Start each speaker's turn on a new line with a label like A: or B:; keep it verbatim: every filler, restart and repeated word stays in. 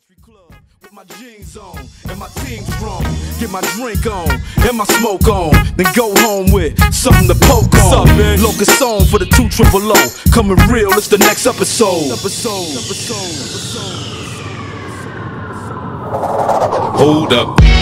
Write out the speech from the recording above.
A: country club with my jeans on and my team strong. Get my drink on and my smoke on, then go home with something to poke on. Locust song for the two triple O. Coming real, it's the next episode. Episode. Episode. Episode.
B: Hold up.